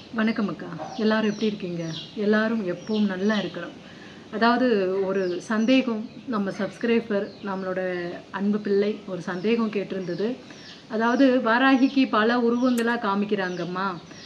வணக்கம் அக்கா. எல்லாரும் எப்படி இருக்கீங்க? எல்லாரும் எப்பவும் நல்லா இருக்கணும். அதாவது ஒரு சந்தேகம், நம்ம சப்ஸ்கிரைபர் நம்மளோட அன்பு பிள்ளை ஒரு சந்தேகம் கேட்டிருந்தது. அதாவது வாராகிக்கு பல உருவங்களாக காமிக்கிறாங்கம்மா,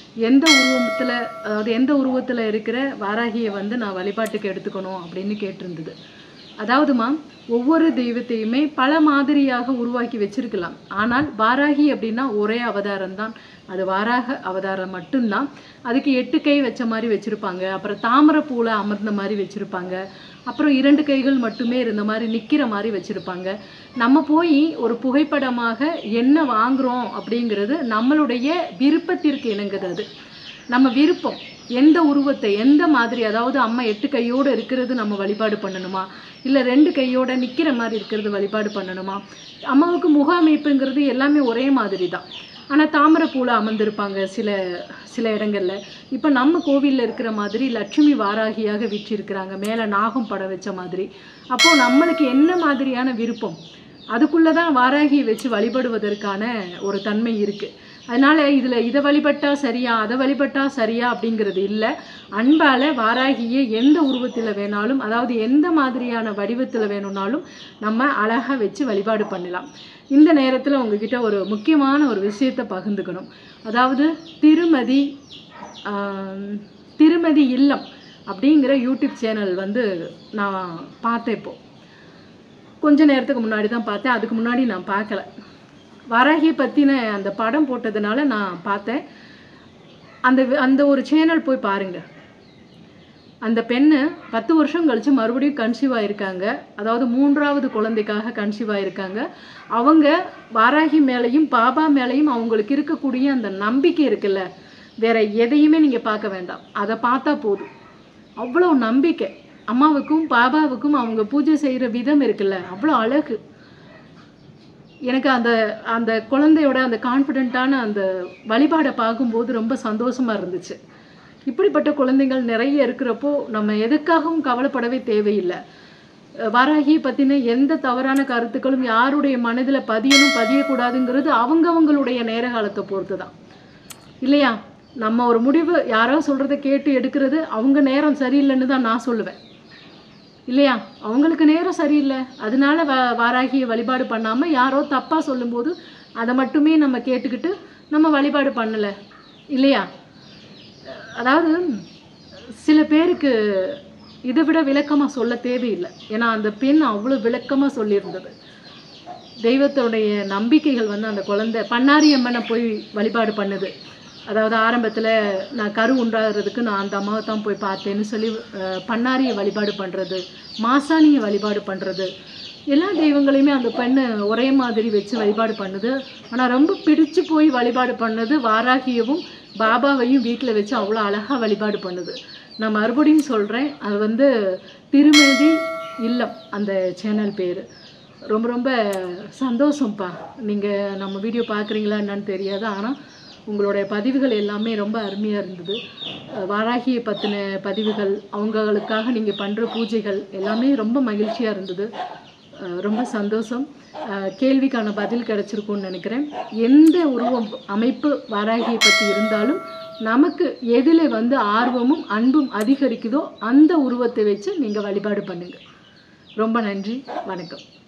எந்த உருவத்தில் இருக்கிற வாராகியை வந்து நான் வழிபாட்டுக்கு எடுத்துக்கணும் அப்படின்னு கேட்டிருந்தது. அதாவதுமா, ஒவ்வொரு தெய்வத்தையுமே பல மாதிரியாக உருவாக்கி வச்சிருக்கலாம். ஆனால் வாராகி அப்படின்னா ஒரே அவதாரம் தான், அது வாராக அவதாரம் மட்டும்தான். அதுக்கு 8 கை வச்ச மாதிரி வச்சுருப்பாங்க, அப்புறம் தாமரை பூவில் அமர்ந்த மாதிரி வச்சுருப்பாங்க, அப்புறம் 2 கைகள் மட்டுமே இருந்த மாதிரி நிற்கிற மாதிரி வச்சுருப்பாங்க. நம்ம போய் ஒரு புகைப்படமாக என்ன வாங்குகிறோம் அப்படிங்கிறது நம்மளுடைய விருப்பத்திற்கு இணங்குது. அது நம்ம விருப்பம். எந்த உருவத்தை எந்த மாதிரி, அதாவது அம்மா 8 கையோடு இருக்கிறது நம்ம வழிபாடு பண்ணணுமா, இல்லை 2 கையோடு நிற்கிற மாதிரி இருக்கிறது வழிபாடு பண்ணணுமா? அம்மாவுக்கு முக அமைப்புங்கிறது எல்லாமே ஒரே மாதிரி தான். ஆனால் தாமரை பூவில் அமர்ந்திருப்பாங்க சில இடங்களில். இப்போ நம்ம கோவிலில் இருக்கிற மாதிரி லட்சுமி வாராகியாக வீற்றிருக்கிறாங்க, மேலே நாகம் படம் வச்ச மாதிரி. அப்போது நம்மளுக்கு என்ன மாதிரியான விருப்பம், அதுக்குள்ளே தான் வாராகியை வச்சு வழிபடுவதற்கான ஒரு தன்மை இருக்குது. அதனால் இதில் இதை வழிபட்டால் சரியா அதை வழிபட்டால் சரியா அப்படிங்கிறது இல்லை. அன்பால் வாராகியை எந்த உருவத்தில் வேணாலும், அதாவது எந்த மாதிரியான வடிவத்தில் வேணும்னாலும் நம்ம அழகாக வச்சு வழிபாடு பண்ணலாம். இந்த நேரத்தில் உங்ககிட்ட ஒரு முக்கியமான ஒரு விஷயத்தை பகிர்ந்துக்கணும். அதாவது திருமதி இல்லம் அப்படிங்கிற யூடியூப் சேனல் வந்து நான் பார்த்தேன். இப்போது கொஞ்ச நேரத்துக்கு முன்னாடி தான் பார்த்தேன், அதுக்கு முன்னாடி நான் பார்க்கல. வாராகியை பற்றின அந்த படம் போட்டதுனால நான் பார்த்தேன். அந்த ஒரு சேனல் போய் பாருங்கள். அந்த பெண்ணு 10 வருஷம் கழித்து மறுபடியும் கன்சீவ் ஆகிருக்காங்க. அதாவது 3வது குழந்தைக்காக கன்சீவ் ஆகிருக்காங்க. அவங்க வாராகி மேலேயும் பாபா மேலேயும் அவங்களுக்கு இருக்கக்கூடிய அந்த நம்பிக்கை இருக்குல்ல, வேற எதையுமே நீங்கள் பார்க்க வேண்டாம், அதை பார்த்தா போதும். அவ்வளோ நம்பிக்கை அம்மாவுக்கும் பாபாவுக்கும். அவங்க பூஜை செய்கிற விதம் இருக்குல்ல, அவ்வளோ அழகு. எனக்கு அந்த குழந்தையோட அந்த கான்ஃபிடென்ட்டான அந்த வழிபாடை பார்க்கும்போது ரொம்ப சந்தோஷமாக இருந்துச்சு. இப்படிப்பட்ட குழந்தைகள் நிறைய இருக்கிறப்போ நம்ம எதுக்காகவும் கவலைப்படவே தேவையில்லை. வாராகியை பற்றின எந்த தவறான கருத்துக்களும் யாருடைய மனதில் பதியக்கூடாதுங்கிறது அவங்களுடைய நேர காலத்தை பொறுத்து தான், இல்லையா? நம்ம ஒரு முடிவு யாரோ சொல்கிறத கேட்டு எடுக்கிறது அவங்க நேரம் சரியில்லைன்னு தான் நான் சொல்லுவேன், இல்லையா? அவங்களுக்கு நேரம் சரியில்லை, அதனால வாராகியை வழிபாடு பண்ணாமல் யாரோ தப்பாக சொல்லும்போது அதை மட்டுமே நம்ம கேட்டுக்கிட்டு நம்ம வழிபாடு பண்ணலை, இல்லையா? அதாவது சில பேருக்கு இதை விட விளக்கமாக சொல்ல தேவையில்லை. ஏன்னா அந்த பெண் அவ்வளோ விளக்கமாக சொல்லியிருந்தது. தெய்வத்தோடைய நம்பிக்கைகள் வந்து அந்த குழந்தை பண்ணாரி அம்மனை போய் வழிபாடு பண்ணுது. அதாவது ஆரம்பத்தில் நான் கரு உண்டாகிறதுக்கு நான் அந்த அம்மாவை தான் போய் பார்த்தேன்னு சொல்லி பண்ணாரியை வழிபாடு பண்ணுறது, மாசாணியை வழிபாடு பண்ணுறது, எல்லா தெய்வங்களையுமே அந்த பெண்ணு ஒரே மாதிரி வச்சு வழிபாடு பண்ணுது. ஆனால் ரொம்ப பிடிச்சு போய் வழிபாடு பண்ணது வாராகியவும் பாபாவையும் வீட்டில் வச்சு அவ்வளோ அழகாக வழிபாடு பண்ணுது. நான் மறுபடியும் சொல்கிறேன், அது வந்து திருமதி இல்லம் அந்த சேனல் பேர். ரொம்ப ரொம்ப சந்தோஷம்ப்பா. நீங்கள் நம்ம வீடியோ பார்க்குறீங்களா என்னன்னு தெரியாது, ஆனால் உங்களுடைய பதிவுகள் எல்லாமே ரொம்ப அருமையாக இருந்தது. வாராகியை பற்றின பதிவுகள், அவங்களுக்காக நீங்கள் பண்ணுற பூஜைகள் எல்லாமே ரொம்ப மகிழ்ச்சியாக இருந்தது. ரொம்ப சந்தோஷம். கேள்விக்கான பதில் கிடைச்சிருக்கும்னு நினைக்கிறேன். எந்த உருவம் அமைப்பு வாராகியை பற்றி இருந்தாலும் நமக்கு எதில் வந்து ஆர்வமும் அன்பும் அதிகரிக்குதோ அந்த உருவத்தை வச்சு நீங்கள் வழிபாடு பண்ணுங்கள். ரொம்ப நன்றி, வணக்கம்.